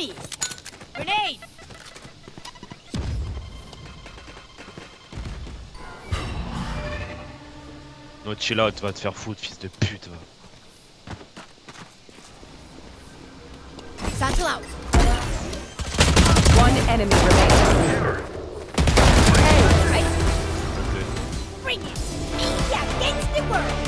me! Grenade! No, chill out, va te faire foutre, fils de pute, va. Satchel out. One enemy remaining. Hey, Bring it! Me against the world!